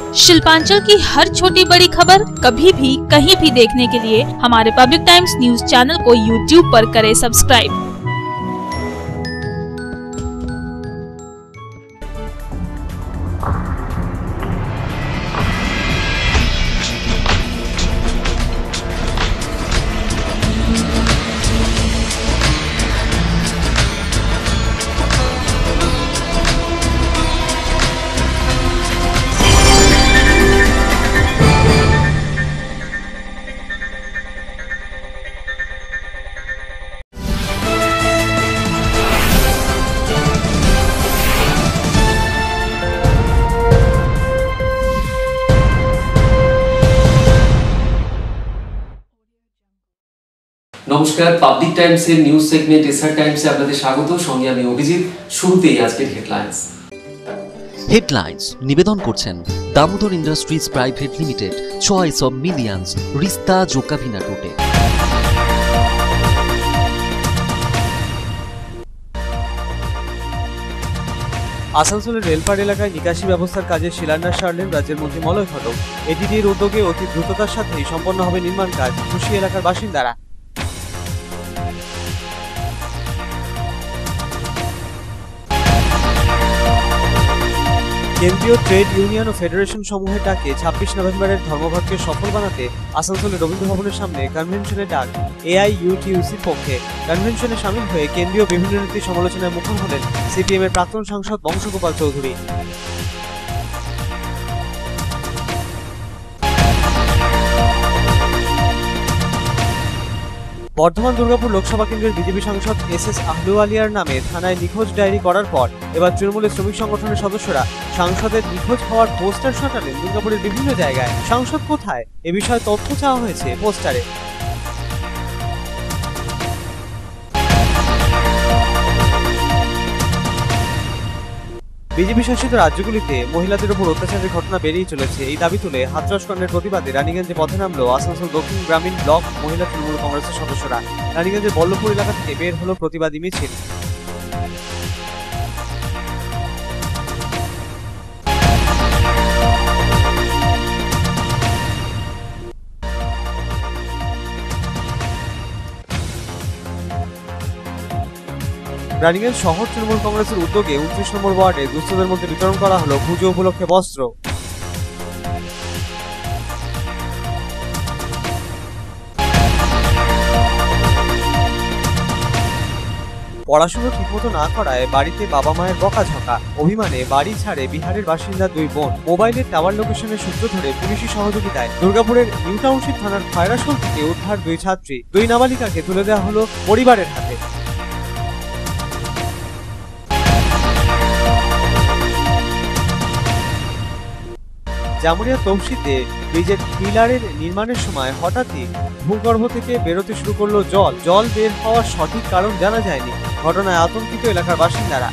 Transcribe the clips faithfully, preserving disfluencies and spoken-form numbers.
शिल्पांचल की हर छोटी बड़ी खबर कभी भी कहीं भी देखने के लिए हमारे पब्लिक टाइम्स न्यूज चैनल को यूट्यूब पर करें सब्सक्राइब। নমস্কার, পাবলিক টাইমসের নিউজ সেগমেন্ট এসআর টাইমসে আপনাদের স্বাগত। সঙ্গে আমি অভিজিৎ। শুরুতেই আজকের হেডলাইন্স হেডলাইন্স নিবেদন করছেন Damodar industries private limited, choice of millions, Rishta জোকাভিনা টোটে। আসানসোলের রেলপাড় এলাকায় নিকাশি ব্যবস্থার কাজে শিলান্যাস সারলেন রাজ্যের মন্ত্রী মলয় ঘটক। এডিডির উদ্যোগে অতি দ্রুততার সাথেই সম্পন্ন হবে নির্মাণ কাজ, খুশি এলাকার বাসিন্দারা। কেন্দ্রীয় ট্রেড ইউনিয়ন ও ফেডারেশন সমূহের ডাকে ছাব্বিশ নভেম্বরের ধর্মঘটকে সফল বানাতে আসানসোলের রবীন্দ্র ভবনের সামনে কনভেনশনের ডাক এআইইউটিইউসির পক্ষে। কনভেনশনে সামিল হয়ে কেন্দ্রীয় বিভিন্ন নীতি সমালোচনায় মুখর হলেন সিপিএম এর প্রাক্তন সাংসদ বংশগোপাল চৌধুরী। বর্ধমান দুর্গাপুর লোকসভা কেন্দ্রের বিজেপি সাংসদ এস এস আহলুওয়ালিয়ার নামে থানায় নিখোঁজ ডায়েরি করার পর এবার তৃণমূলের শ্রমিক সংগঠনের সদস্যরা সাংসদের নিখোঁজ হওয়ার পোস্টার সাঁটালেন দুর্গাপুরের বিভিন্ন জায়গায়। সাংসদ কোথায়, এ বিষয়ে তথ্য চাওয়া হয়েছে পোস্টারে। বিজেপি শাসিত রাজ্যগুলিতে মহিলাদের উপর অত্যাচারের ঘটনা বেড়েই চলেছে। এই দাবি তুলে হাতরাস কাণ্ডের প্রতিবাদে রানীগঞ্জে পথে নামলো আসানসোল দক্ষিণ গ্রামীণ ব্লক মহিলা তৃণমূল কংগ্রেসের সদস্যরা। রানীগঞ্জের বল্লভপুর এলাকা থেকে বের হলো প্রতিবাদী মিছিল। রানীগঞ্জ শহর তৃণমূল কংগ্রেসের উদ্যোগে উনত্রিশ নম্বর ওয়ার্ডে দুস্থদের মধ্যে বিতরণ করা হলো পুজো উপলক্ষে বস্ত্র। পড়াশুনো ঠিকমতো না করায় বাড়িতে বাবা মায়ের বকাঝকা, অভিমানে বাড়ি ছাড়ে বিহারের বাসিন্দা দুই বোন। মোবাইলের টাওয়ার লোকেশনের সূত্র ধরে পুলিশি সহযোগিতায় দুর্গাপুরের নিউ টাউনশিপ থানার খয়রাশোল থেকে উদ্ধার দুই ছাত্রী। দুই নাবালিকাকে তুলে দেওয়া হলো পরিবারের হাতে। জামুরিয়া তমসিতে ব্রিজের পিলারের নির্মাণের সময় হঠাৎই ভূগর্ভ থেকে বেরোতে শুরু করলো জল। জল বের হওয়ার সঠিক কারণ জানা যায়নি। ঘটনায় আতঙ্কিত এলাকার বাসিন্দারা।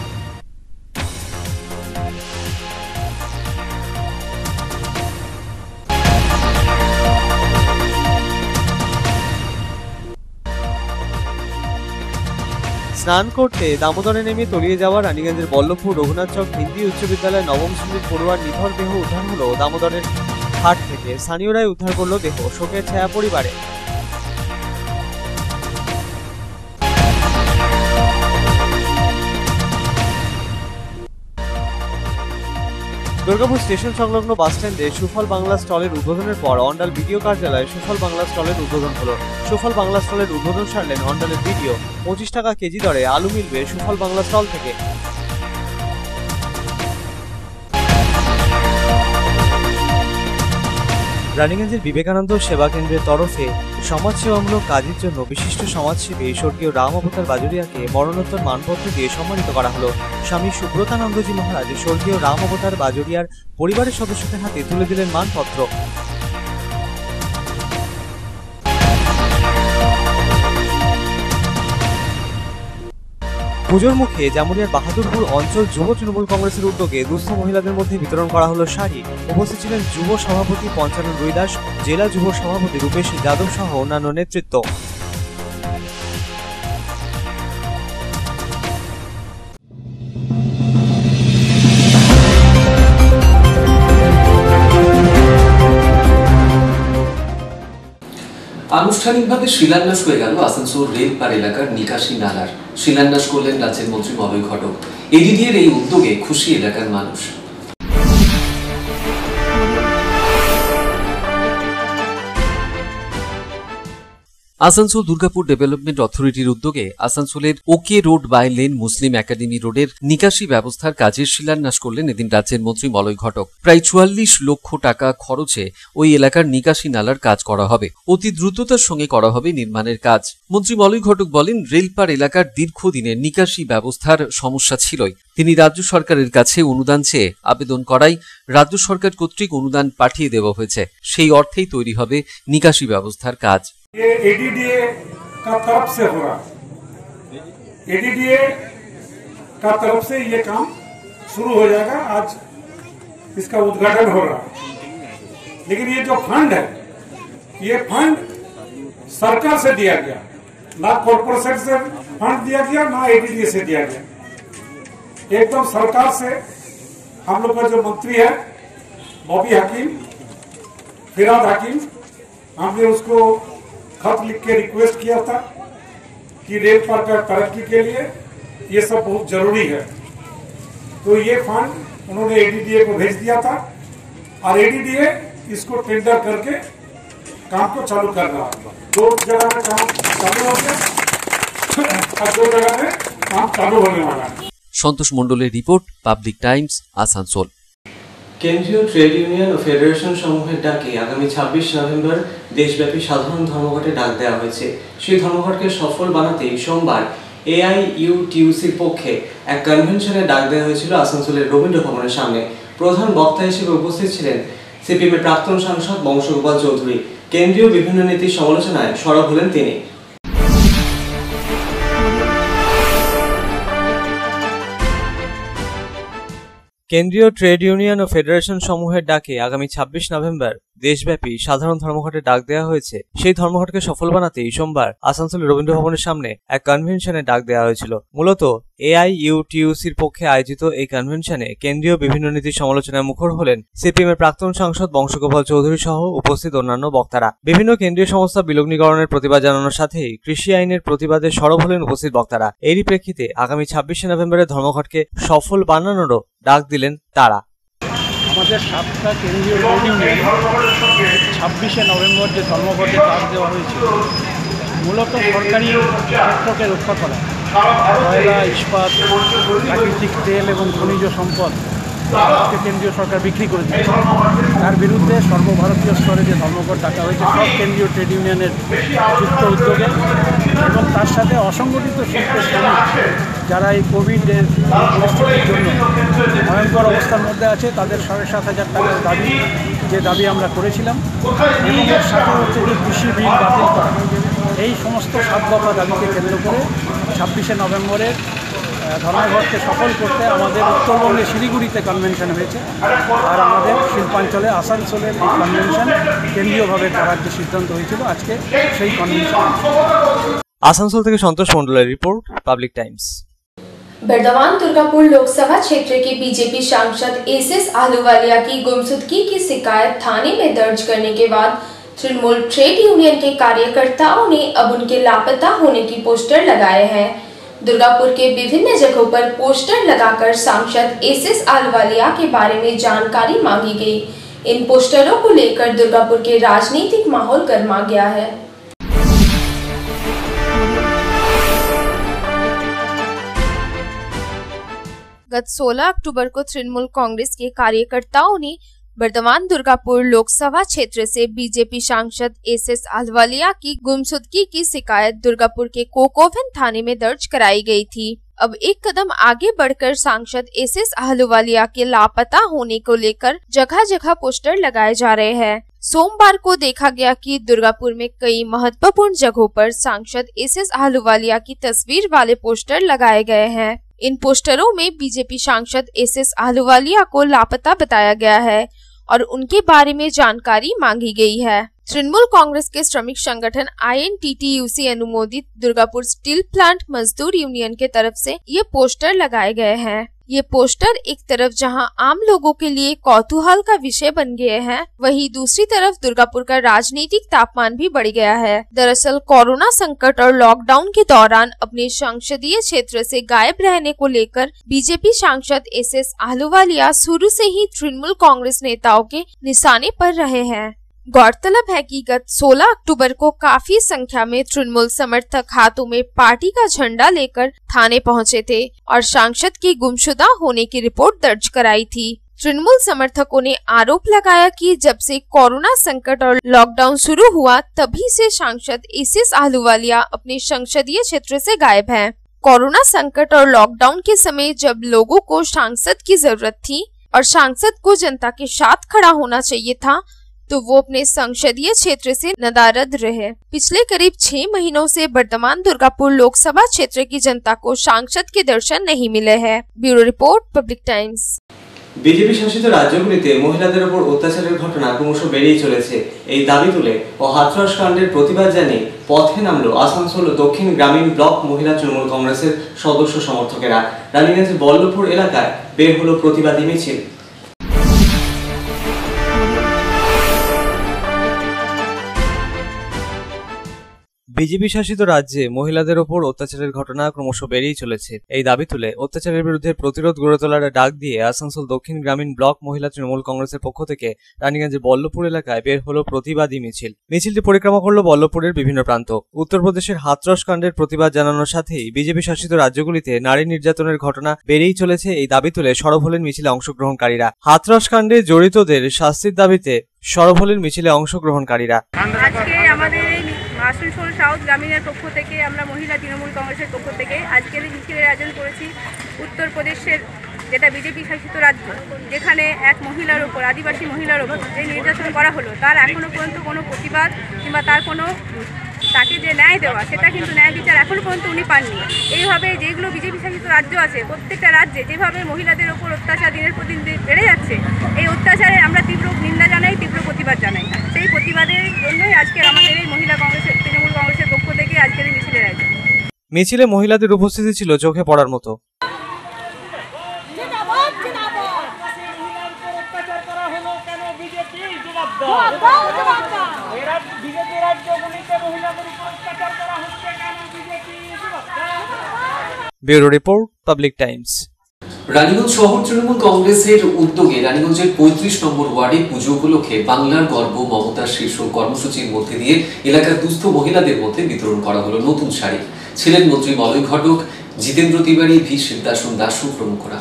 স্নান করতে দামোদরে নেমে তলিয়ে যাওয়া রানীগঞ্জের বল্লভপুর রঘুনাথ চক হিন্দি উচ্চ বিদ্যালয়ের নবম শ্রেণীর পড়ুয়ার নিথর দেহ উদ্ধার হলো দামোদরের ঘাট থেকে। স্থানীয়রাই উদ্ধার করলো দেহ, শোকের ছায়া পরিবারে। দুর্গাপুর স্টেশন সংলগ্ন বাসস্ট্যান্ডে সুফল বাংলা স্টলের উদ্বোধনের পর অন্ডাল বিডিও কার্যালয়ে সুফল বাংলা স্টলের উদ্বোধন হলো। সুফল বাংলা স্টলের উদ্বোধন সারলেন অন্ডালের বিডিও। পঁচিশ টাকা কেজি দরে আলু মিলবে সুফল বাংলা স্টল থেকে। রানীগঞ্জের বিবেকানন্দ সেবা কেন্দ্রের তরফে সমাজসেবামূলক কাজের জন্য বিশিষ্ট সমাজসেবী স্বর্গীয় রাম অবতার বাজুরিয়াকে মরণোত্তর মানপত্র দিয়ে সম্মানিত করা হলো। স্বামী সুব্রতানন্দজি মহারাজ স্বর্গীয় রাম অবতার বাজুরিয়ার পরিবারের সদস্যদের হাতে তুলে দিলেন মানপত্র। পুজোর মুখে জামুরিয়ার বাহাদুরপুর অঞ্চল যুব তৃণমূল কংগ্রেসের উদ্যোগে দুস্থ মহিলাদের মধ্যে বিতরণ করা হলো শাড়ি। উপস্থিত ছিলেন যুব সভাপতি পঞ্চানন রুইদাস, জেলা যুব সভাপতি রূপেশ যাদব সহ অন্যান্য নেতৃত্ব। আনুষ্ঠানিকভাবে শিলান্যাস হয়ে গেল আসানসোল রেলপার এলাকার নিকাশি নালার। শিলান্যাস করলেন রাজ্যের মন্ত্রী মলয় ঘটক। এডিডিএর এই উদ্যোগে খুশি এলাকার মানুষ। আসানসোল দুর্গাপুর ডেভেলপমেন্ট অথরিটির উদ্যোগে আসানসোলের OK road by lane Muslim academy রোডের নিকাশি ব্যবস্থার কাজের শিলান্যাস করলেন এদিন রাজ্যের মন্ত্রী মলয় ঘটক। প্রায় চুয়াল্লিশ লক্ষ টাকা খরচে ওই এলাকার নিকাশি নালার কাজ করা হবে। অতি দ্রুততার সঙ্গে করা হবে নির্মাণের কাজ। মন্ত্রী মলয় ঘটক বলেন, রেলপার এলাকার দীর্ঘদিনের নিকাশি ব্যবস্থার সমস্যা ছিলই। তিনি রাজ্য সরকারের কাছে অনুদান চেয়ে আবেদন করায় রাজ্য সরকার কর্তৃক অনুদান পাঠিয়ে দেওয়া হয়েছে। সেই অর্থেই তৈরি হবে নিকাশি ব্যবস্থার কাজ। ये एडीडीए का तरफ से हो रहा है। एडीडीए का तरफ से ये काम शुरू हो जाएगा। आज इसका उद्घाटन हो रहा है। लेकिन ये जो फंड है, ये फंड सरकार से दिया गया, ना कॉर्पोरेशन से फंड दिया गया, ना एडीडीए से दिया गया। एकदम सरकार से हम लोग का जो मंत्री है बॉबी हकीम, फिराद हकीम, हमने उसको खत लिख के रिक्वेस्ट किया था कि रेल पार का तरक्की के लिए ये सब बहुत जरूरी है। तो ये फंड उन्होंने एडीडीए को भेज दिया था और एडीडीए इसको टेंडर करके काम को चालू कर रहा है। दो जगह में काम चालू हो गया और दो जगह में काम चालू होने वाला है। সন্তোষ মণ্ডলের রিপোর্ট, পাবলিক টাইমস, আসানসোল। কেন্দ্রীয় ট্রেড ইউনিয়ন ও ফেডারেশন সমূহের ডাকে আগামী ছাব্বিশ নভেম্বর দেশব্যাপী সাধারণ ধর্মঘটে ডাক দেওয়া হয়েছে। সেই ধর্মঘটকে সফল বানাতেই সোমবার এআইইউটিইউসির পক্ষে এক কনভেনশনে ডাক দেওয়া হয়েছিল আসানসোলের রবীন্দ্র ভবনের সামনে। প্রধান বক্তা হিসেবে উপস্থিত ছিলেন সিপিএমের প্রাক্তন সাংসদ বংশগোপাল চৌধুরী। কেন্দ্রীয় বিভিন্ন নীতির সমালোচনায় সরব হলেন তিনি। কেন্দ্রীয় ট্রেড ইউনিয়ন ও ফেডারেশন সমূহের ডাকে আগামী ছাব্বিশ নভেম্বর দেশব্যাপী সাধারণ ধর্মঘটে ডাক দেওয়া হয়েছে। সেই ধর্মঘটকে সফল বানাতেই সোমবার আসানসোলের রবীন্দ্র ভবনের সামনে এক কনভেনশনে ডাক দেওয়া হয়েছিল। মূলত এআইইউটিইউসির পক্ষে আয়োজিত এই কনভেনশনে কেন্দ্রীয় বিভিন্ন নীতির সমালোচনায় মুখর হলেন সিপিএম এর প্রাক্তন সাংসদ বংশগোপাল চৌধুরী সহ উপস্থিত অন্যান্য বক্তারা। বিভিন্ন কেন্দ্রীয় সংস্থা বিলগ্নীকরণের প্রতিবাদ জানানোর সাথেই কৃষি আইনের প্রতিবাদে সরব হলেন উপস্থিত বক্তারা। এরই প্রেক্ষিতে আগামী ছাব্বিশে নভেম্বরের ধর্মঘটকে সফল বানানোরও ডাক দিলেন তারা। আমাদের সাতটা কেন্দ্রীয় ট্রেড ইউনিয়ন ছাব্বিশে নভেম্বর যে ধর্মঘটে ডাক দেওয়া হয়েছিল, মূলত সরকারি ক্ষেত্রকে রক্ষা করা, কয়লা, ইস্পাত, প্রাকৃতিক তেল এবং খনিজ সম্পদ কেন্দ্রীয় সরকার বিক্রি করেছে, তার বিরুদ্ধে সর্বভারতীয় স্তরে যে ধর্মঘট ডাকা হয়েছে সব কেন্দ্রীয় ট্রেড ইউনিয়নের যুক্ত উদ্যোগে, এবং তার সাথে অসংগঠিত শিল্পের শ্রমিক যারা এই কোভিডের পরিস্থিতির জন্য ভয়ঙ্কর অবস্থার মধ্যে আছে, তাদের সাড়ে সাত হাজার টাকার দাবি, যে দাবি আমরা করেছিলাম, এবং এর সাথে হচ্ছে যে কৃষি বিল বাতিল করা, এই সমস্ত সাত দফা দাবিকে কেন্দ্র করে ছাব্বিশে নভেম্বরের ধর্মঘটকে সফল করতে আমাদের উত্তরবঙ্গে শিলিগুড়িতে কনভেনশন হয়েছে, আর আমাদের শিল্পাঞ্চলে আসানসোলের এই কনভেনশন কেন্দ্রীয়ভাবে করার যে সিদ্ধান্ত হয়েছিল আজকে সেই কনভেনশন। আসানসোল থেকে সন্তোষ মণ্ডলের রিপোর্ট, পাবলিক টাইমস। बर्दवान दुर्गापुर लोकसभा क्षेत्र के बीजेपी सांसद एसएस आहलूवालिया की गुमशुदगी की शिकायत थाने में दर्ज करने के बाद तृणमूल ट्रेड यूनियन के कार्यकर्ताओं ने अब उनके लापता होने की पोस्टर लगाए हैं। दुर्गापुर के विभिन्न जगहों पर पोस्टर लगाकर सांसद एसएस आहलूवालिया के बारे में जानकारी मांगी गई। इन पोस्टरों को लेकर दुर्गापुर के राजनीतिक माहौल गर्मा गया है। गत सोलह अक्टूबर को तृणमूल कांग्रेस के कार्यकर्ताओं ने बर्दवान दुर्गापुर लोकसभा क्षेत्र से बीजेपी सांसद एसएस आहलूवालिया की गुमशुदगी की शिकायत दुर्गापुर के कोकोवन थाने में दर्ज कराई गई थी। अब एक कदम आगे बढ़कर सांसद एसएस आहलूवालिया के लापता होने को लेकर जगह जगह पोस्टर लगाए जा रहे हैं। सोमवार को देखा गया कि दुर्गापुर में कई महत्वपूर्ण जगहों पर सांसद एसएस आहलूवालिया की तस्वीर वाले पोस्टर लगाए गए हैं। इन पोस्टरों में बीजेपी सांसद एसएस आहलूवालिया को लापता बताया गया है और उनके बारे में जानकारी मांगी गई है। तृणमूल कांग्रेस के श्रमिक संगठन आईएनटीटीयूसी अनुमोदित दुर्गापुर स्टील प्लांट मजदूर यूनियन के तरफ से ये पोस्टर लगाए गए हैं। ये पोस्टर एक तरफ जहां आम लोगों के लिए कौतूहल का विषय बन गए हैं, वहीं दूसरी तरफ दुर्गापुर का राजनीतिक तापमान भी बढ़ गया है। दरअसल कोरोना संकट और लॉकडाउन के दौरान अपने संसदीय क्षेत्र से गायब रहने को लेकर बीजेपी सांसद एस एस आहलूवालिया शुरू से ही तृणमूल कांग्रेस नेताओं के निशाने पर रहे हैं। गौरतलब है कि गत सोलह अक्टूबर को काफी संख्या में तृणमूल समर्थक हाथों में पार्टी का झंडा लेकर थाने पहुंचे थे और सांसद के गुमशुदा होने की रिपोर्ट दर्ज कराई थी। तृणमूल समर्थकों ने आरोप लगाया कि जब से कोरोना संकट और लॉकडाउन शुरू हुआ तभी से सांसद एस एस आहलूवालिया अपने संसदीय क्षेत्र से गायब हैं। कोरोना संकट और लॉकडाउन के समय जब लोगों को सांसद की जरूरत थी और सांसद को जनता के साथ खड़ा होना चाहिए था, तो वो अपने संसदीय क्षेत्र से नदारद रहे। पिछले करीब छह महीनों से वर्तमान दुर्गापुर लोकसभा क्षेत्र की जनता को सांसद के दर्शन नहीं मिले हैं। Bureau report, Public Times. BJP শাসিত রাজ্যগুলিতে মহিলাদের উপর অত্যাচারের ঘটনা ক্রমশ বেড়েই চলেছে। এই দাবি তুলে ও হাথরস কাণ্ডের প্রতিবাদ জানিয়ে পথে নামলো আসানসোল দক্ষিণ গ্রামীণ ব্লক মহিলা তৃণমূল কংগ্রেসের সদস্য সমর্থকেরা। রানীগঞ্জের বল্লভপুর এলাকায় বের হলো প্রতিবাদী মিছিল। বিজেপি শাসিত রাজ্যে মহিলাদের ওপর অত্যাচারের ঘটনা ক্রমশ বেড়েই চলেছে। এই দাবি তুলে অত্যাচারের বিরুদ্ধে প্রতিরোধ গড়ে তোলার ডাক দিয়ে আসানসোল দক্ষিণ গ্রামীণ ব্লক মহিলা তৃণমূল কংগ্রেসের পক্ষ থেকে রানীগঞ্জের বল্লভপুর এলাকায় বের হলো প্রতিবাদী মিছিল। মিছিলটি পরিক্রমা করলো বল্লভপুরের বিভিন্ন প্রান্ত। উত্তরপ্রদেশের হাথরস কাণ্ডের প্রতিবাদ জানানোর সাথেই বিজেপি শাসিত রাজ্যগুলিতে নারী নির্যাতনের ঘটনা বেড়েই চলেছে, এই দাবি তুলে সরব হলেন মিছিলে অংশগ্রহণকারীরা। হাথরস কাণ্ডে জড়িতদের শাস্তির দাবিতে সরব হলেন মিছিলে অংশগ্রহণকারীরা। আসানসোল সাউথ গ্রামীণের পক্ষ থেকে আমরা মহিলা তৃণমূল কংগ্রেসের পক্ষ থেকে আজকের এই মিছিলের আয়োজন করেছি। উত্তরপ্রদেশের যেটা বিজেপি শাসিত রাজ্য, যেখানে এক মহিলার ওপর, আদিবাসী মহিলার ওপর যে নির্যাতন করা হলো, তার এখনও পর্যন্ত কোনো প্রতিবাদ কিংবা তার কোনো তাকে যে ন্যায় দেওয়া, সেটা কিন্তু ন্যায় বিচার এখনও পর্যন্ত উনি পাননি। এইভাবে যেগুলো বিজেপি শাসিত রাজ্য আছে, প্রত্যেকটা রাজ্যে যেভাবে মহিলাদের ওপর অত্যাচার দিনের পর দিন বেড়ে যাচ্ছে, এই অত্যাচারে আমরা তীব্র নিন্দা জানাই, তীব্র প্রতিবাদ জানাই। সেই প্রতিবাদের জন্যই আজকের আমাদের এই মহিলা কংগ্রেসের তৃণমূল কংগ্রেসের পক্ষ থেকে আজকের এই মিছিলের আয়োজন। মিছিলে মহিলাদের উপস্থিতি ছিল চোখে পড়ার মতো। Bureau report, public Times. Raniganj শহর তৃণমূল কংগ্রেসের উদ্যোগে রানীগঞ্জের পঁয়ত্রিশ নম্বর ওয়ার্ডে পুজো উপলক্ষে বাংলার গর্ব মমতার শীর্ষ কর্মসূচির মধ্যে দিয়ে এলাকার দুস্থ মহিলাদের মধ্যে বিতরণ করা হলো নতুন শাড়ি। ছিলেন মন্ত্রী মলয় ঘটক, জিতেন্দ্র তিওয়ারি, ভি শিবদাসন দাসু প্রমুখরা।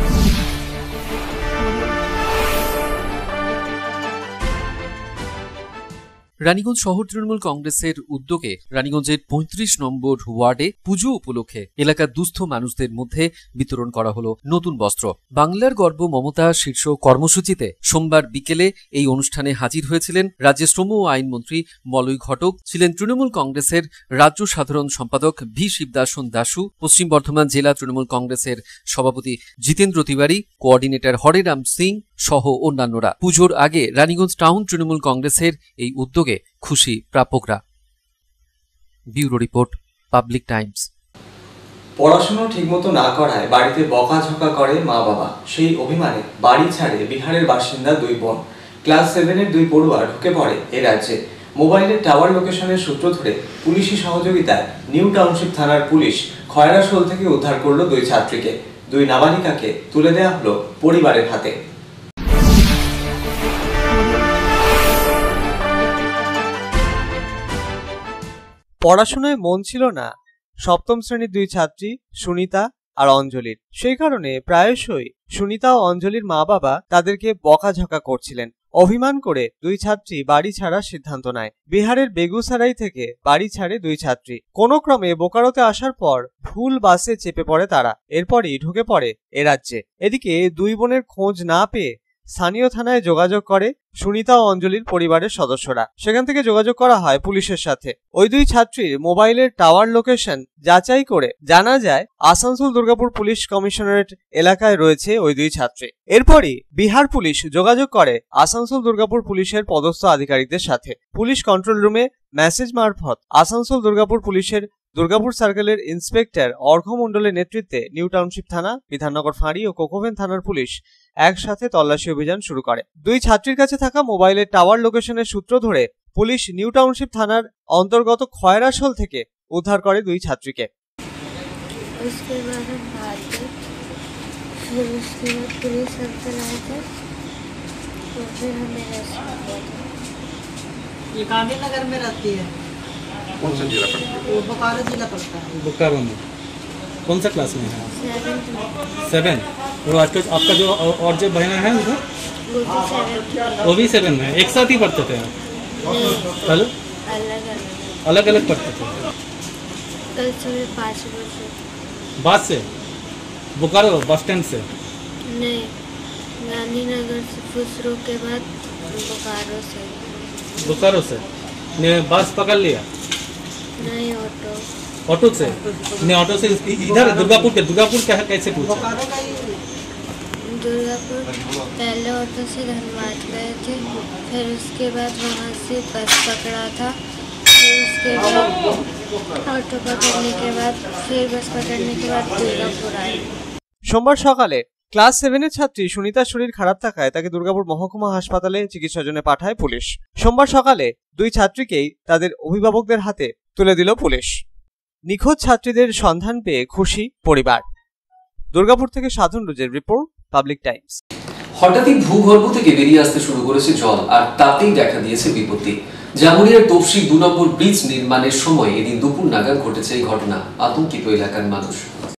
রানীগঞ্জ শহর তৃণমূল কংগ্রেসের উদ্যোগে রানীগঞ্জের পঁয়ত্রিশ নম্বর ওয়ার্ডে পুজো উপলক্ষে এলাকার দুস্থ মানুষদের মধ্যে বিতরণ করা হলো নতুন বস্ত্র। বাংলার গর্ব মমতা শীর্ষ কর্মসূচিতে সোমবার বিকেলে এই অনুষ্ঠানে হাজির হয়েছিলেন রাজ্যের শ্রম ও আইনমন্ত্রী মলয় ঘটক, ছিলেন তৃণমূল কংগ্রেসের রাজ্য সাধারণ সম্পাদক ভি শিবদাসন দাসু, পশ্চিম বর্ধমান জেলা তৃণমূল কংগ্রেসের সভাপতি জিতেন্দ্র তিওয়ারি, কোঅর্ডিনেটর হরেরাম সিং সহ অন্যান্যরা। পুজোর আগে রানীগঞ্জ টাউন তৃণমূল কংগ্রেসের এই উদ্যোগে খুশি প্রাপকরা। Bureau report, public Times. পড়াশোনা ঠিকমতো না করায় বাড়িতে বকাঝকা করে মা বাবা, সেই অভিমানে বাড়ি ছাড়ে বিহারের বাসিন্দা দুই বোন। ক্লাস সেভেনের দুই পড়ুয়া ঢুকে পড়ে এ রাজ্যে। মোবাইলের টাওয়ার লোকেশনের সূত্র ধরে পুলিশি সহযোগিতায় নিউ টাউনশিপ থানার পুলিশ খয়রাশোল থেকে উদ্ধার করলো দুই ছাত্রীকে। দুই নাবালিকাকে তুলে দেওয়া হলো পরিবারের হাতে। পড়াশোনায় মন ছিল না সপ্তম শ্রেণীর দুই ছাত্রী সুনিতা আর অঞ্জলির। সেই কারণে প্রায়শই সুনিতা ও অঞ্জলির মা বাবা তাদেরকে বকাঝকা করছিলেন। অভিমান করে দুই ছাত্রী বাড়ি ছাড়ার সিদ্ধান্ত নেয়। বিহারের বেগুসারাই থেকে বাড়ি ছাড়ে দুই ছাত্রী। কোনো ক্রমে বোকারোতে আসার পর ভুল বাসে চেপে পড়ে তারা, এরপরই ঢুকে পড়ে এ রাজ্যে। এদিকে দুই বোনের খোঁজ না পেয়ে স্থানীয় থানায় যোগাযোগ করে সুনিতা ও অঞ্জলির পরিবারের সদস্যরা। সেখান থেকে যোগাযোগ করা হয় পুলিশের সাথে। ওই দুই ছাত্রীর মোবাইলের টাওয়ার লোকেশন যাচাই করে জানা যায় আসানসোল দুর্গাপুর পুলিশ কমিশনারেট এলাকায় রয়েছে ওই দুই ছাত্রী। এরপরই বিহার পুলিশ যোগাযোগ করে আসানসোল দুর্গাপুর পুলিশের পদস্থ আধিকারিকদের সাথে। পুলিশ কন্ট্রোল রুমে মেসেজ মারফত আসানসোল দুর্গাপুর পুলিশের দুর্গাপুর সার্কেলের ইন্সপেক্টর অর্ঘ মণ্ডলের নেতৃত্বে নিউ টাউনশিপ থানা, বিধাননগর ফাঁড়ি ও কোকোভেন থানার পুলিশ একসাথে তল্লাশি অভিযান শুরু করে। দুই ছাত্রীর কাছে থাকা মোবাইলের টাওয়ার লোকেশনের সূত্র ধরে পুলিশ নিউ টাউনশিপ থানার অন্তর্গত খয়রাশোল থেকে উদ্ধার করে দুই ছাত্রীকে। उसके बाद हम भागे, फिर उसके बाद पुलिस अंकल आए थे, तो फिर हमें रेस्क्यू किया था। ये गांधीनगर में रहती है। कौन सा जिला पड़ता है? वो बोकारो जिला पड़ता है। बोकारो में। कौन सा क्लास में है? सेवेंथ में। सेवन। वो आपका आपका जो और जो बहन है उधर? वो भी सेवेंथ। वो भी सेवन में। एक साथ ही पढ़ते थे? अलग अलग अलग अलग पढ़ते थे। कल सुबह पाँच बजे। बस से? बोकारो बस स्टैंड से? नहीं, गांधीनगर से फुसरो के बाद बोकारो से। बोकारो से? ने बस पकड़ लिया? नहीं, ऑटो। ऑटो से? नहीं, ऑटो से इधर दुर्गापुर के दुर्गापुर का कैसे पूछा? दुर्गापुर पहले ऑटो से धनबाद गए थे, फिर उसके बाद वहाँ से बस पकड़ा था, फिर उसके बाद ऑटो पकड़ने के बाद फिर बस पकड़ने के बाद दुर्गापुर आए। সোমবার সকালে ক্লাস সেভেনের ছাত্রী সুনিতার শরীর খারাপ থাকায় তাকে দুর্গাপুর মহকুমা হাসপাতালে চিকিৎসার জন্য পাঠায় পুলিশ। সোমবার সকালে দুই ছাত্রীকেই তাদের অভিভাবকদের হাতে তুলে দিল পুলিশ। নিখোঁজ ছাত্রীদের সন্ধান পেয়ে খুশি পরিবার। দুর্গাপুর থেকে সাধন রুজের রিপোর্ট, পাবলিক টাইমস। হঠাৎই ভূগর্ভ থেকে বেরিয়ে আসতে শুরু করেছে জল, আর তাতেই দেখা দিয়েছে বিপত্তি। জামুরিয়ার তপসি দু নম্বর ব্রিজ নির্মাণের সময় এদিন দুপুর নাগাদ ঘটেছে এই ঘটনা। আতঙ্কিত এলাকার মানুষ।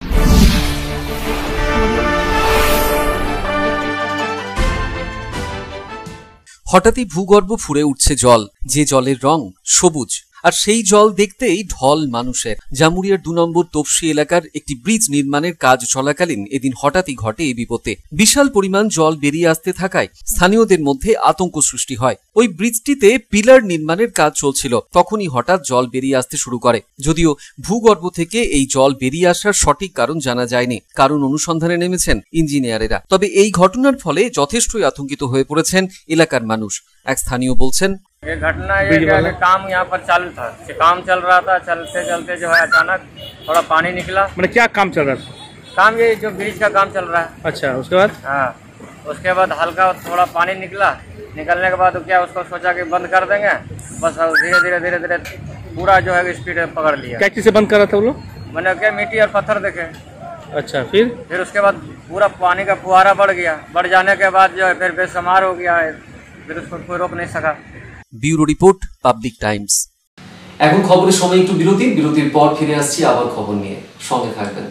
হঠাৎই ভূগর্ভ ফুঁড়ে উঠছে জল, যে জলের রং সবুজ, আর সেই জল দেখতেই ঢল মানুষের। জামুরিয়ার দু নম্বর তপসি এলাকার একটি ব্রিজ নির্মাণের কাজ চলাকালীন এদিন হঠাৎই ঘটে এই বিপত্তি। বিশাল পরিমাণ জল বেরিয়ে আসতে থাকায় স্থানীয়দের মধ্যে আতঙ্ক সৃষ্টি হয়। ওই ব্রিজটিতে পিলার নির্মাণের কাজ চলছিল, তখনই হঠাৎ জল বেরিয়ে আসতে শুরু করে। যদিও ভূগর্ভ থেকে এই জল বেরিয়ে আসার সঠিক কারণ জানা যায়নি, কারণ অনুসন্ধানে নেমেছেন ইঞ্জিনিয়ারেরা। তবে এই ঘটনার ফলে যথেষ্টই আতঙ্কিত হয়ে পড়েছেন এলাকার মানুষ। এক স্থানীয় বলছেন, ये घटना ये क्या कि काम यहाँ पर चालू था, काम चल रहा था, चलते चलते जो है अचानक थोड़ा पानी निकला। मतलब क्या काम चल रहा था? काम ये जो ब्रिज का काम चल रहा है। अच्छा, उसके बाद? हाँ, उसके बाद हल्का थोड़ा पानी निकला। निकलने के बाद क्या उसको सोचा कि बंद कर देंगे, बस धीरे धीरे धीरे धीरे पूरा जो है स्पीड पकड़ लिया। क्या चीज़ से बंद कर रहा था वो लोग? मैंने क्या मिट्टी और पत्थर देखे। अच्छा, फिर फिर उसके बाद पूरा पानी का फुहारा बढ़ गया। बढ़ जाने के बाद जो है फिर बेशुमार हो गया है, फिर उसको कोई रोक नहीं सका। Bureau report, public Times. এখন খবরের সময় একটু বিরতি, বিরতির পর ফিরে আসছি আবার খবর নিয়ে, সঙ্গে থাকবেন।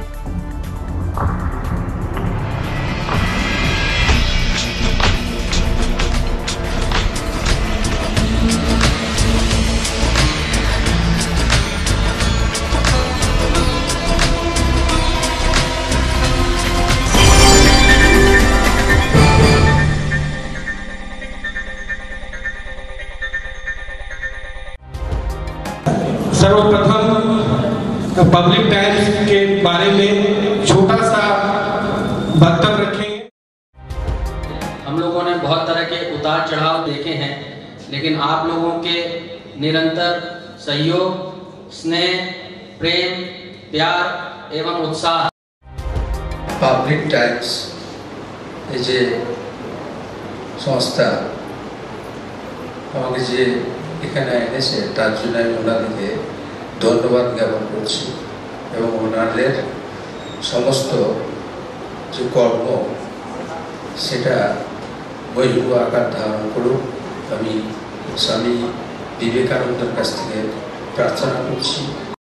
सर्वप्रथम पब्लिक टाइम्स के बारे में छोटा सा वक्तव्य रखेंगे। हम लोगों ने बहुत तरह के उतार चढ़ाव देखे हैं, लेकिन आप लोगों के निरंतर सहयोग, स्नेह, प्रेम, प्यार एवं उत्साह। पब्लिक टाइम्स এই যে সংস্থা আমাকে যে এখানে এনেছে তার জন্য আমি ওনাদেরকে ধন্যবাদ জ্ঞাপন করছি এবং ওনাদের সমস্ত যে কর্ম সেটা বৈভব আকার ধারণ করুক আমি স্বামী বিবেকানন্দের কাছ থেকে प्रार्थना করছি।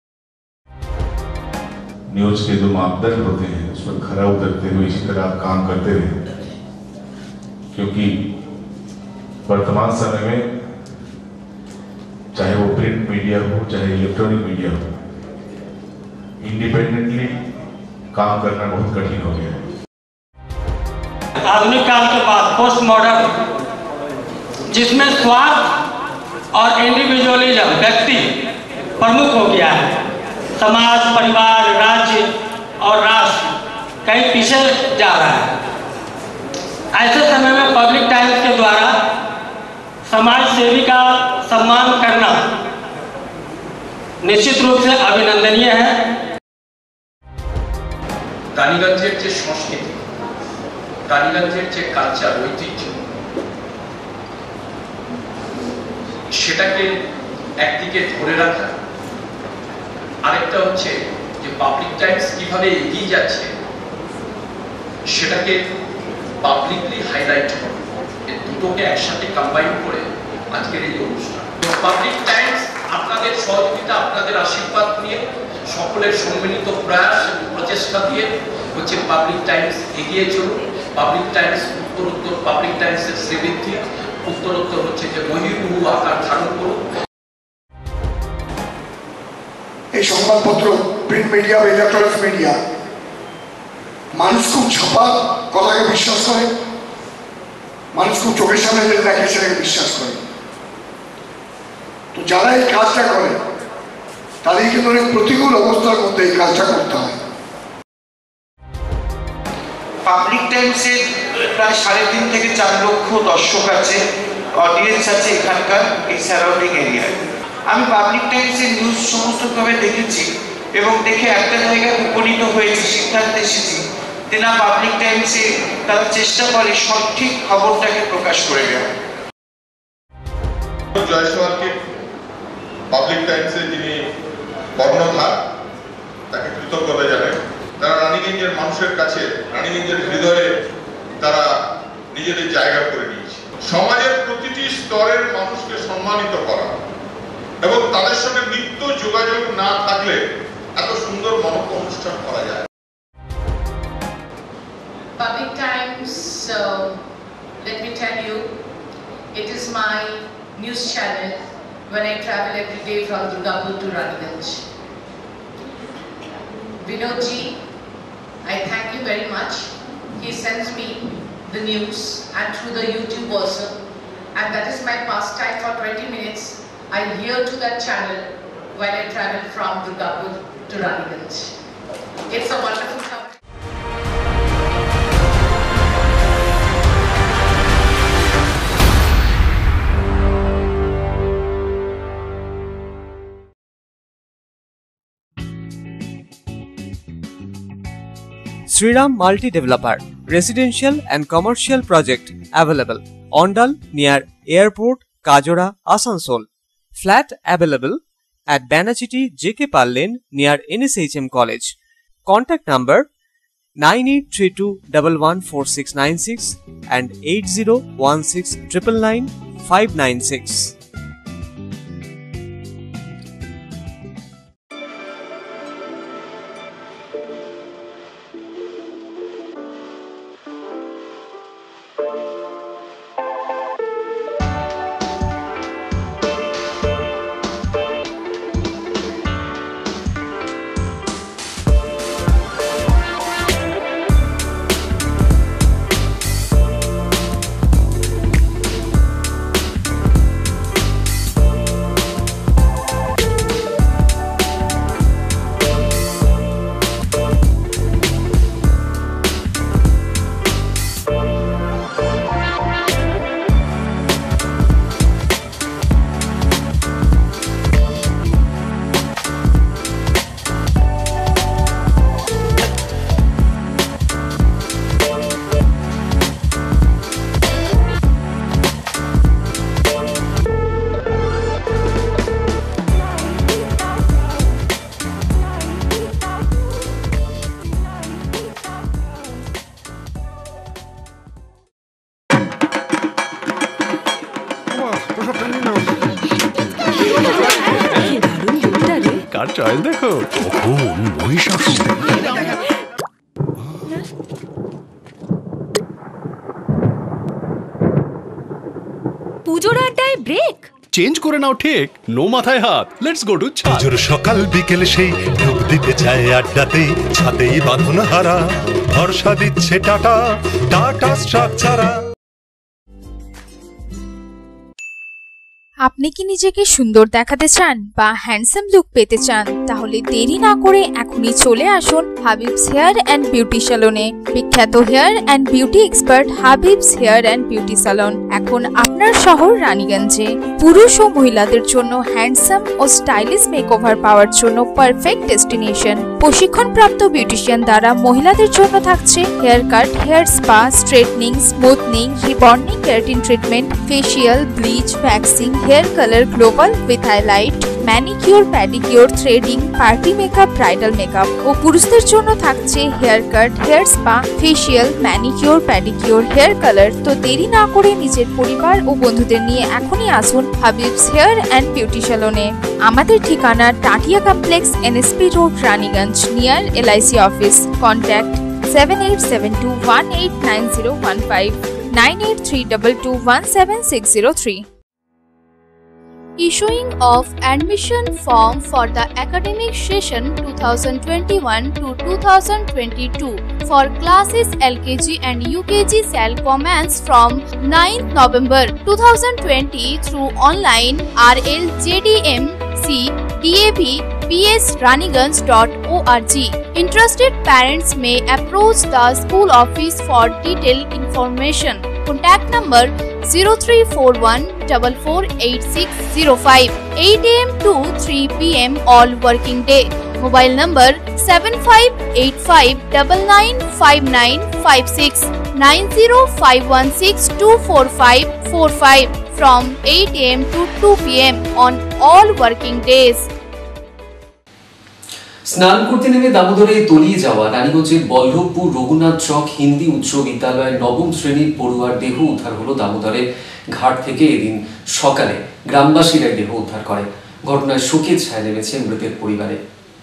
न्यूज के जो मापदंड होते हैं उस पर खरा उतरते हुए इसी तरह आप काम करते रहे, क्योंकि वर्तमान समय में चाहे वो प्रिंट मीडिया हो चाहे इलेक्ट्रॉनिक मीडिया हो, इंडिपेंडेंटली काम करना बहुत कठिन हो गया है। आधुनिक काल के बाद पोस्ट मॉडर्न, जिसमें स्वार्थ और इंडिविजुअलिज्म व्यक्ति प्रमुख हो गया है, समाज, परिवार, राज्य और राष्ट्र कहीं पीछे जा रहा है। ऐसे समय में पब्लिक टाइम्स के द्वारा समाज सेवी का सम्मान करना निश्चित रूप से अभिनंदनीय है। রানীগঞ্জের যে সংস্কৃতি, রানীগঞ্জের যে কালচার, ঐতিহ্য, সেটাকে একদিকে ধরে রাখা, আরেকটা হচ্ছে যে পাবলিক টাইমস কিভাবে এগিয়ে যাচ্ছে সেটাকে পাবলিকলি হাইলাইট করা, এই দুটোকে একসাথে কম্বাইন করে আজকের এই অনুষ্ঠান। পাবলিক টাইমস আপনাদের সহযোগিতা, আপনাদের আশীর্বাদ নিয়ে, সকলের সম্মিলিত প্রয়াস এবং প্রচেষ্টা দিয়ে হচ্ছে পাবলিক টাইমস এগিয়ে চলুন। পাবলিক টাইমস উত্তরোত্তর, পাবলিক টাইমসের শ্রীবৃদ্ধি উত্তরোত্তর হচ্ছে যে মহিরুহু আকার ধারণ করুন। এই সংবাদপত্র, প্রিন্ট মিডিয়া বা ইলেকট্রনিক্স মিডিয়া, মানুষ খুব ছাপা কথাকে বিশ্বাস করে, মানুষ খুব চোখের সামনে যেটা দেখে সেটাকে বিশ্বাস করে। তো যারা এই কাজটা করে তাদের কিন্তু অনেক প্রতিকূল অবস্থার মধ্যে এই কাজটা করতে হয়। পাবলিক টাইমসের প্রায় সাড়ে তিন থেকে চার লক্ষ দর্শক আছে, অডিয়েন্স আছে এখানকার এই সারাউন্ডিং এরিয়ায়। আমি পাবলিক টাইমসের নিউজ সমস্তভাবে দেখেছি এবং দেখে একটা জায়গায় উপনীত হয়েছি, সিদ্ধান্তে এসেছি যে না, পাবলিক টাইমসে তারা চেষ্টা করে সঠিক খবরটাকে প্রকাশ করে দেওয়া। জয়সওয়ালকে পাবলিক টাইমসে যিনি কর্ণধার, তাকে কৃতজ্ঞতা জানাই। তারা রানীগঞ্জের মানুষের কাছে, রানীগঞ্জের হৃদয়ে তারা নিজেদের জায়গা করে নিয়েছে। সমাজের প্রতিটি স্তরের মানুষকে সম্মানিত করা এবং তাদের সঙ্গে নিত্য যোগাযোগ না থাকলে এত সুন্দর মনজ্ঞ অনুষ্ঠান করা যায়। Public Times, so let me tell you, it is my news channel when I travel every day from Durgapur to Raniganj. Vinod ji, I thank you very much. He sends me the news and through the YouTube also, and that is my pastime for twenty minutes. I hear to that channel while I travel from Durgapur to Raniganj. It's a wonderful company. Sriram Multi Developer, residential and commercial project available. Ondal near Airport, Kajora, Asansol. Flat available at Banachiti J K Pal Lane near N S H M College. Contact number nine eight three two one one four six nine six and eight zero one six nine nine five nine six. Choice দেখো, কখন মহিষাসুর। পুজোর আড্ডায় break change করে নাও ঠিক, no মাথায় হাত। Let's go to ছাদ। পুজোর সকাল বিকেল সেই ডুব দিতে চায় আড্ডাতেই, ছাদেই বাঁধন হারা ভরসা দিচ্ছে টাটা, টাটা স্ট্রাকচারা। আপনি কি নিজেকে সুন্দর দেখাতে চান বা হ্যান্ডসাম লুক পেতে চান, তাহলে দেরি না করে এখনই চলে আসুন হাবিবস হেয়ার অ্যান্ড বিউটি স্যালনে। বিখ্যাত hair and beauty expert Habib's hair and beauty salon এখন আপনার শহর রানীগঞ্জে। পুরুষ ও মহিলাদের জন্য হ্যান্ডসাম ও স্টাইলিশ মেকওভার পাওয়ার জন্য পারফেক্ট ডেস্টিনেশন। প্রশিক্ষণপ্রাপ্ত বিউটিশিয়ান দ্বারা মহিলাদের জন্য থাকছে hair cut, hair spa, straightening, smoothening, rebonding, keratin treatment, facial, bleach, waxing, hair colour, global with highlight, manicure, pedicure, threading, party makeup, bridal makeup. ও পুরুষদের জন্য থাকছে hair cut, hair spa, facial, manicure, pedicure, hair colour. তো দেরি না করে নিজের পরিবার ও বন্ধুদের নিয়ে এখনই আসুন হাবিবস হেয়ার অ্যান্ড বিউটি স্যালনে। আমাদের ঠিকানা Tatia complex, NSP road, Raniganj, near LIC office. Contact seven eight seven two one eight nine zero one five, nine eight three two two one seven six zero three. Issuing of admission form for the academic session two thousand twenty-one to two thousand twenty-two for classes L K G and U K G shall commence from ninth November two thousand twenty through online R L J D M C D A B P S raniganj dot org. Interested parents may approach the school office for detailed information. Contact number zero three four one four four eight six zero five, eight A M to three P M all working day. Mobile number seven five eight five nine nine five nine five six, nine zero five one six two four five four five from eight A M to two P M on all working days. স্নান করতে নেমে দামোদরে তলিয়ে যাওয়া রানীগঞ্জের বল্লভপুর রঘুনাথ চক হিন্দি উচ্চ বিদ্যালয়ের নবম শ্রেণীর পড়ুয়ার দেহ উদ্ধার হলো দামোদরে ঘাট থেকে। এদিন সকালে গ্রামবাসীরাই দেহ উদ্ধার করে। ঘটনায় শোকের ছায়া নেমেছে মৃতের পরিবারে।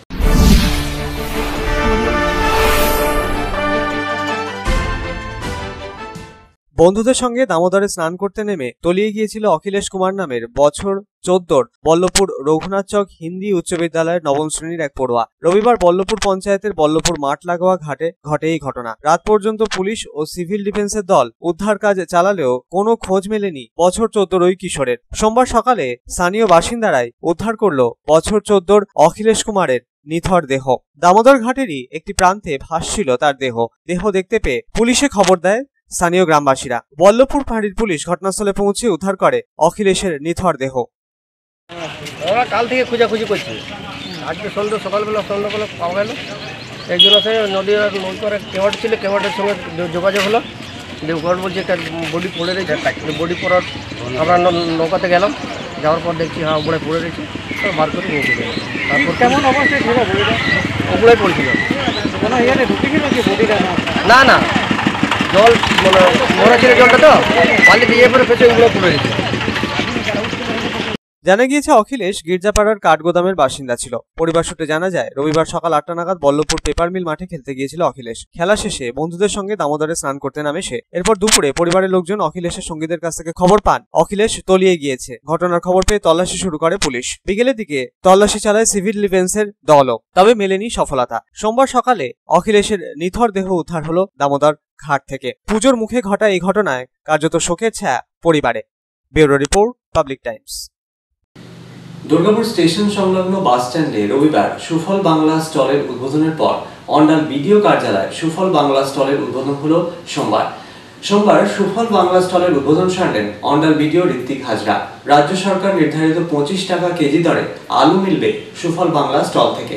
বন্ধুদের সঙ্গে দামোদরে স্নান করতে নেমে তলিয়ে গিয়েছিল অখিলেশ কুমার নামের বছর চোদ্দোর বল্লভপুর রঘুনাথ চক হিন্দি উচ্চ বিদ্যালয়ের নবম শ্রেণীর এক পড়ুয়া। রবিবার বল্লভপুর পঞ্চায়েতের বল্লভপুর মাঠ লাগোয়া ঘাটে ঘটে এই ঘটনা। রাত পর্যন্ত পুলিশ ও সিভিল ডিফেন্সের দল উদ্ধার কাজ চালালেও কোনো খোঁজ মেলেনি বছর চোদ্দোর ওই কিশোরের। সোমবার সকালে স্থানীয় বাসিন্দারাই উদ্ধার করলো বছর চোদ্দোর অখিলেশ কুমারের নিথর দেহ। দামোদর ঘাটেরই একটি প্রান্তে ভাসছিল তার দেহ। দেহ দেখতে পেয়ে পুলিশে খবর দেয় স্থানীয় গ্রামবাসীরা। বল্লভপুর ফাঁড়ির পুলিশ ঘটনাস্থলে পৌঁছে উদ্ধার করে অখিলেশের নিথর দেহ। আমরা কাল থেকে খোঁজাখুঁজি করছি, আজকে সন্ধ্যে সকালবেলা সন্ধ্যাবেলা পাওয়া গেল। একজন আছে নদী নদী করে কেওয়াট ছিল, কেওয়াটের সঙ্গে যোগাযোগ হলো। দেবগড় বলছে একটা বডি পড়ে রয়েছে। বডি পড়ার আমরা নৌকাতে গেলাম, যাওয়ার পর দেখছি হ্যাঁ ওপরে পড়ে রয়েছে, বার করে নিয়ে গেছে। তারপর কেমন অবস্থায় ছিল বডিটা? ওপরে পড়েছিল। কোনো ইয়ে ঢুকেছিল কি বডিটা? না না, জল মানে মরা ছিল জলটা, তো পালি দিয়ে পরে পেছনে ওগুলো পড়ে রয়েছে। জানা গিয়েছে অখিলেশ গির্জাপাড়ার কাঠগোদামের বাসিন্দা ছিল। পরিবার সূত্রে জানা যায় রবিবার সকাল আটটা নাগাদ বল্লভপুর পেপার মিল মাঠে খেলতে গিয়েছিল অখিলেশ। খেলা শেষে বন্ধুদের সঙ্গে দামোদরে স্নান করতে নামে সে। এরপর দুপুরে পরিবারের লোকজন অখিলেশের সঙ্গীদের কাছ থেকে খবর পান অখিলেশ তলিয়ে গিয়েছে। ঘটনার খবর পেয়ে তল্লাশি শুরু করে পুলিশ। বিকেলের দিকে তল্লাশি চালায় সিভিল ডিফেন্সের দলও, তবে মেলেনি সফলতা। সোমবার সকালে অখিলেশের নিথর দেহ উদ্ধার হলো দামোদর ঘাট থেকে। পুজোর মুখে ঘটা এই ঘটনায় কার্যত শোকের ছায়া পরিবারে। Bureau report, public Times. Durgapur station সংলগ্ন বাস স্ট্যান্ডে রবিবার সুফল বাংলা স্টলের উদ্বোধনের পর অন্ডাল বিডিও কার্যালয়ে সুফল বাংলা স্টলের উদ্বোধন হলো সোমবার। সোমবার সুফল বাংলা স্টলের উদ্বোধন সারলেন অন্ডাল বিডিও ঋত্বিক হাজরা। রাজ্য সরকার নির্ধারিত পঁচিশ টাকা কেজি দরে আলু মিলবে সুফল বাংলা স্টল থেকে।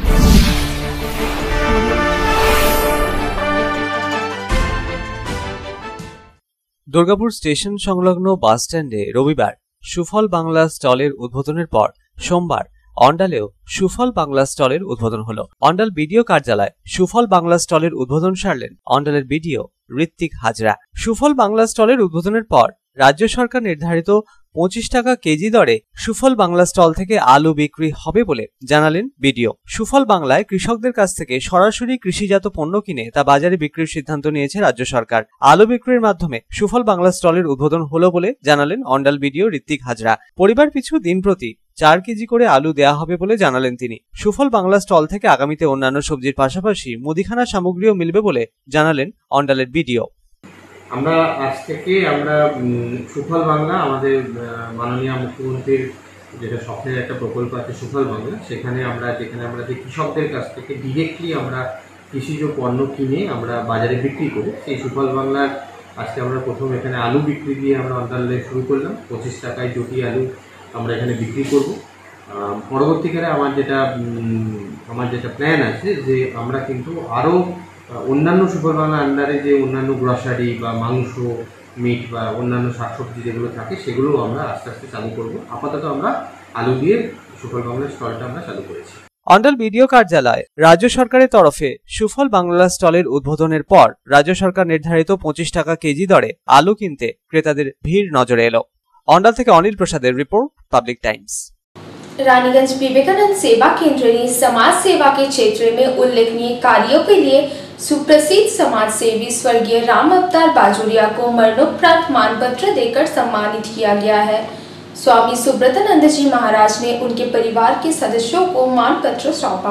দুর্গাপুর স্টেশন সংলগ্ন বাস স্ট্যান্ডে রবিবার সুফল বাংলা স্টলের উদ্বোধনের পর সোমবার অন্ডালেও সুফল বাংলা স্টলের উদ্বোধন হলো। অন্ডাল বিডিও কার্যালয় সুফল বাংলা স্টলের উদ্বোধন সারলেন অন্ডালের বিডিও ঋত্বিক হাজরা। সুফল বাংলা স্টলের উদ্বোধনের পর রাজ্য সরকার নির্ধারিত পঁচিশ টাকা কেজি দরে সুফল বাংলা স্টল থেকে আলু বিক্রি হবে বলে জানালেন বিডিও। সুফল বাংলায় কৃষকদের কাছ থেকে সরাসরি কৃষিজাত পণ্য কিনে তা বাজারে বিক্রির সিদ্ধান্ত নিয়েছে রাজ্য সরকার। আলু বিক্রির মাধ্যমে সুফল বাংলা স্টলের উদ্বোধন হলো বলে জানালেন অন্ডাল বিডিও ঋত্বিক হাজরা। পরিবার পিছু দিন প্রতি চার কেজি করে আলু দেয়া হবে বলে জানালেন তিনি। সুফল বাংলা স্টল থেকে আগামীতে অন্যান্য সবজির পাশাপাশি মুদিখানা সামগ্রীও মিলবে বলে জানালেন অন্ডালের বিডিও। আমরা আজ থেকে আমরা সুফল বাংলা আমাদের মাননীয় মুখ্যমন্ত্রীর যেটা স্বপ্নের একটা প্রকল্প আছে সুফল বাংলা, সেখানে আমরা যেখানে আমরা যে কৃষকদের কাছ থেকে ডিরেক্টলি আমরা কৃষিজ পণ্য কিনে আমরা বাজারে বিক্রি করি, সেই সুফল বাংলার আজকে আমরা প্রথম এখানে আলু বিক্রি দিয়ে আমরা অন্ডারলাইন শুরু করলাম। পঁচিশ টাকায় জটি আলু আমরা এখানে বিক্রি করব। পরবর্তীকালে আমার যেটা আমার যেটা প্ল্যান আছে যে আমরা কিন্তু আরও অন্যান্য সুফল বাংলা আন্ডারে যে অন্যান্য গ্রসারি বা মাংস মিট বা অন্যান্য শাকসবজি যেগুলো থাকে সেগুলো আমরা আস্তে আস্তে চালু করব। আপাতত আমরা আলু দিয়ে সুফল বাংলার স্টলটা আমরা চালু করেছি। অন্ডাল বিডিও কার্যালয় রাজ্য সরকারের তরফে সুফল বাংলা স্টলের উদ্বোধনের পর রাজ্য সরকার নির্ধারিত পঁচিশ টাকা কেজি দরে আলু কিনতে ক্রেতাদের ভিড় নজরে এলো। অন্ডাল থেকে অনিল প্রসাদের report, Public Times. Raniganj Vivekananda Seva Kendra ने समाज सेवा के क्षेत्र में उल्लेखनीय कार्यों के लिए सुप्रसिद्ध समाज सेवी स्वर्गीय राम अवतार बाजोरिया को मरणोपरांत मानपत्र देकर सम्मानित किया गया है। स्वामी सुब्रतानंद जी महाराज ने उनके परिवार के सदस्यों को मानपत्र सौंपा।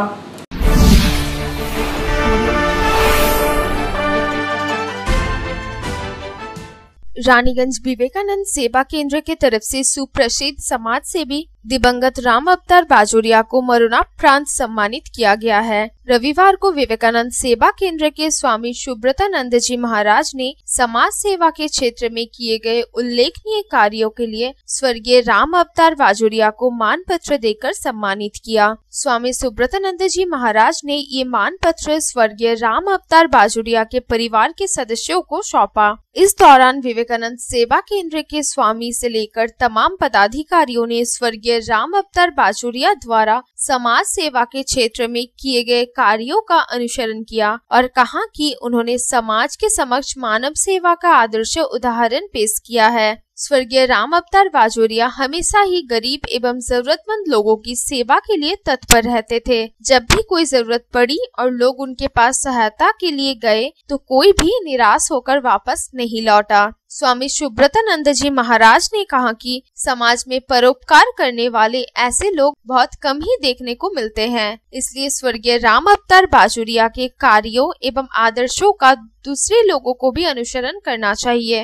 रानीगंज विवेकानंद सेवा केंद्र के तरफ से सुप्रसिद्ध समाज सेवी दिवंगत राम अवतार बाजोरिया को मरणोपरांत सम्मानित किया गया है। रविवार को विवेकानंद सेवा केंद्र के स्वामी सुब्रतानंद जी महाराज ने समाज सेवा के क्षेत्र में किए गए उल्लेखनीय कार्यों के लिए स्वर्गीय राम अवतार बाजोरिया को मानपत्र देकर सम्मानित किया। स्वामी सुब्रतानंद जी महाराज ने ये मानपत्र स्वर्गीय राम अवतार बाजोरिया के परिवार के सदस्यों को सौंपा। इस दौरान विवेकानंद सेवा केंद्र के स्वामी से लेकर तमाम पदाधिकारियों ने स्वर्गीय राम अवतार बाजोरिया द्वारा समाज सेवा के क्षेत्र में किए गए कार्यों का अनुसरण किया और कहा कि उन्होंने समाज के समक्ष मानव सेवा का आदर्श उदाहरण पेश किया है। स्वर्गीय राम अवतार बाजोरिया हमेशा ही गरीब एवं जरूरतमंद लोगों की सेवा के लिए तत्पर रहते थे। जब भी कोई जरूरत पड़ी और लोग उनके पास सहायता के लिए गए तो कोई भी निराश होकर वापस नहीं लौटा। स्वामी सुब्रतानंद जी महाराज ने कहा कि समाज में परोपकार करने वाले ऐसे लोग बहुत कम ही देखने को मिलते हैं, इसलिए स्वर्गीय राम अवतार बाजोरिया के कार्यों एवं आदर्शों का दूसरे लोगों को भी अनुसरण करना चाहिए।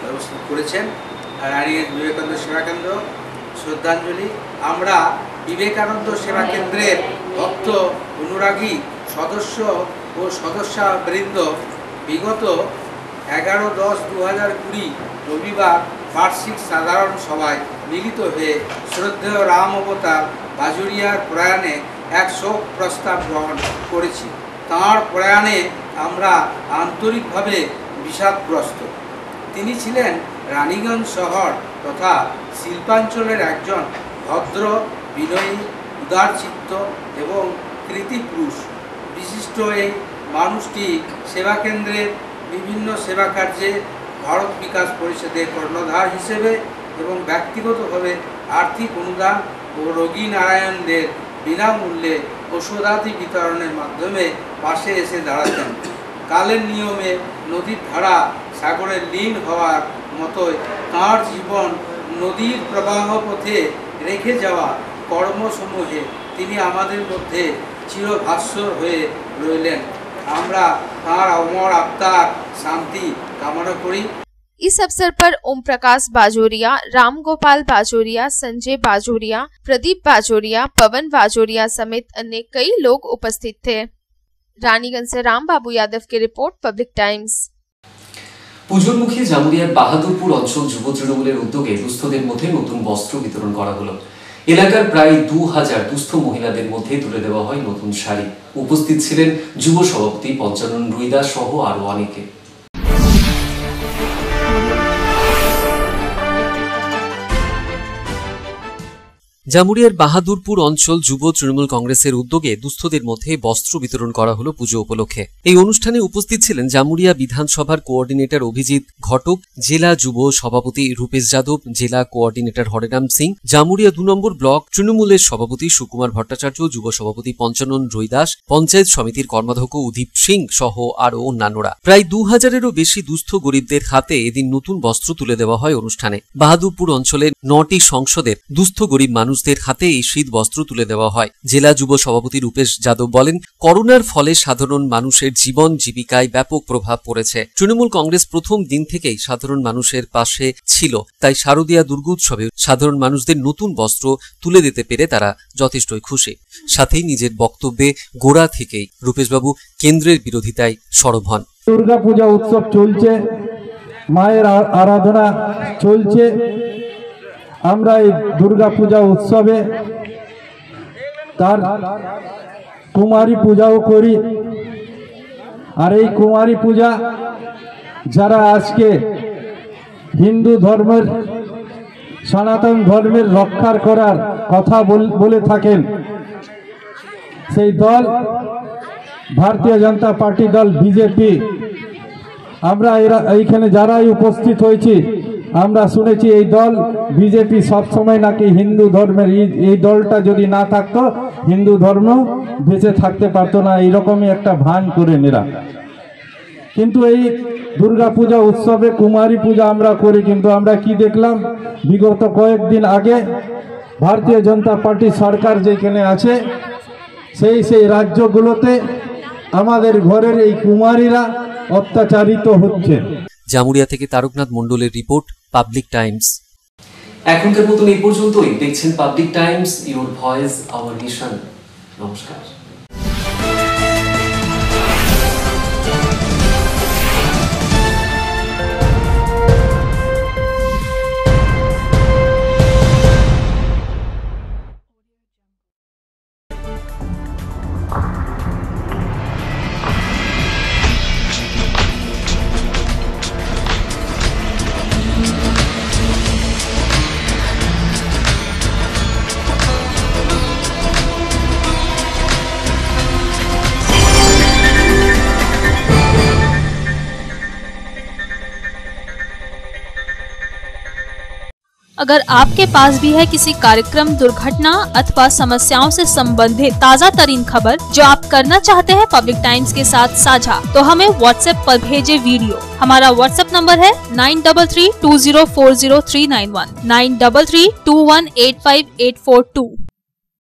রানীগঞ্জ বিবেকানন্দ সেবা কেন্দ্র শ্রদ্ধাঞ্জলি। আমরা বিবেকানন্দ সেবা কেন্দ্রের ভক্ত অনুরাগী সদস্য ও সদস্যবৃন্দ বিগত এগারো দশ দু হাজার কুড়ি রবিবার বার্ষিক সাধারণ সভায় মিলিত হয়ে শ্রদ্ধেয় রাম অবতার বাজোরিয়ার প্রয়াণে এক শোক প্রস্তাব গ্রহণ করেছি। তাঁর প্রয়াণে আমরা আন্তরিকভাবে বিষাদগ্রস্ত। তিনি ছিলেন রানীগঞ্জ শহর তথা শিল্পাঞ্চলের একজন ভদ্র, বিনয়ী, উদারচিত্ত এবং কৃতি পুরুষ। বিশিষ্ট এই মানুষটি সেবা কেন্দ্রের বিভিন্ন সেবা কার্যে ভারত বিকাশ পরিষদের কর্ণধার হিসেবে এবং ব্যক্তিগতভাবে আর্থিক অনুদান ও রোগী নারায়ণদের বিনামূল্যে ঔষধাদি বিতরণের মাধ্যমে পাশে এসে দাঁড়াতেন। কালের নিয়মে নদীর ধারা সাগরে লীন হওয়ার মতোই তাঁর জীবন নদীর প্রবাহ পথে রেখে যাওয়া কর্মসমূহে তিনি আমাদের মধ্যে চিরভাস্বর হয়ে রইলেন। আমরা তাঁর অমর আত্মার শান্তি কামনা করি। इस अवसर पर ओम प्रकाश बाजोरिया, राम गोपाल बाजोरिया, संजय बाजोरिया, प्रदीप बाजोरिया, पवन बाजोरिया समेत अन्य कई लोग उपस्थित थे। रानीगंज से राम बाबू यादव की रिपोर्ट, पब्लिक टाइम्स। পুজোর মুখে জামুরিয়ার বাহাদুরপুর অঞ্চল যুব তৃণমূলের উদ্যোগে দুস্থদের মধ্যে নতুন বস্ত্র বিতরণ করা হলো। এলাকার প্রায় দু হাজার দুস্থ মহিলাদের মধ্যে তুলে দেওয়া হয় নতুন শাড়ি। উপস্থিত ছিলেন যুব সভাপতি পঞ্চানন রুইদাস সহ আরো অনেকে। জামুরিয়ার বাহাদুরপুর অঞ্চল যুব তৃণমূল কংগ্রেসের উদ্যোগে দুস্থদের মধ্যে বস্ত্র বিতরণ করা হলো পুজো উপলক্ষে। এই অনুষ্ঠানে উপস্থিত ছিলেন জামুরিয়া বিধানসভার কোঅর্ডিনেটর অভিজিৎ ঘটক, জেলা যুব সভাপতি রূপেশ যাদব, জেলা কোঅর্ডিনেটর হরেরাম সিং, জামুরিয়া দু নম্বর ব্লক তৃণমূলের সভাপতি সুকুমার ভট্টাচার্য, যুব সভাপতি পঞ্চানন রুইদাস, পঞ্চায়েত সমিতির কর্মাধ্যক্ষ উদীপ সিং সহ আরও অন্যান্যরা। প্রায় দু হাজারেরও বেশি দুস্থ গরিবদের হাতে এদিন নতুন বস্ত্র তুলে দেওয়া হয় অনুষ্ঠানে। বাহাদুরপুর অঞ্চলের নটি সংসদের দুস্থ গরিব মানুষ মানুষদের হাতে এই শীত বস্ত্র তুলে দেওয়া হয়। জেলা যুব সভাপতি রূপেশ যাদব বলেন, করোনার ফলে সাধারণ মানুষের জীবন জীবিকায় ব্যাপক প্রভাব পড়েছে। তৃণমূল কংগ্রেস প্রথম দিন থেকেই সাধারণ মানুষের পাশে ছিল, তাই শারদীয়া দুর্গোৎসবে সাধারণ মানুষদের নতুন বস্ত্র তুলে দিতে পেরে তারা যথেষ্টই খুশি। সাথেই নিজের বক্তব্যে গোড়া থেকেই রূপেশবাবু কেন্দ্রের বিরোধিতায় সরব হন। দুর্গা পূজা উৎসব চলছে, মায়ের আরাধনা চলছে। আমরা এই দুর্গা পূজা উৎসবে তার কুমারী পূজাও করি। আর এই কুমারী পূজা যারা আজকে হিন্দু ধর্মের সনাতন ধর্মের রক্ষার করার কথা বলে থাকেন, সেই দল ভারতীয় জনতা পার্টি দল বিজেপি, আমরা এরা এইখানে যারাই উপস্থিত হয়েছি আমরা শুনেছি এই দল বিজেপি সবসময় নাকি হিন্দু ধর্মের, এই দলটা যদি না থাকতো হিন্দু ধর্ম বেঁচে থাকতে পারতো না, এইরকমই একটা ভান করে নেরা। কিন্তু এই দুর্গা পূজা উৎসবে কুমারী পূজা আমরা করি, কিন্তু আমরা কি দেখলাম বিগত কয়েকদিন আগে ভারতীয় জনতা পার্টি সরকার যেখানে আছে সেই সেই রাজ্যগুলোতে আমাদের ঘরের এই কুমারীরা অত্যাচারিত হচ্ছে। জামুরিয়া থেকে তারকনাথ মণ্ডলের রিপোর্ট, পাবলিক টাইমস। এখনকার মতন এই পর্যন্তই। দেখছেন Public Times, your voice our mission. নমস্কার। अगर आपके पास भी है किसी कार्यक्रम, दुर्घटना अथवा समस्याओं से संबंधित ताज़ा तरीन खबर जो आप करना चाहते हैं पब्लिक टाइम्स के साथ साझा, तो हमें व्हाट्सएप पर भेजे वीडियो। हमारा व्हाट्सएप नंबर है nine double three two zero four zero three nine one, nine double three two one eight five eight four to.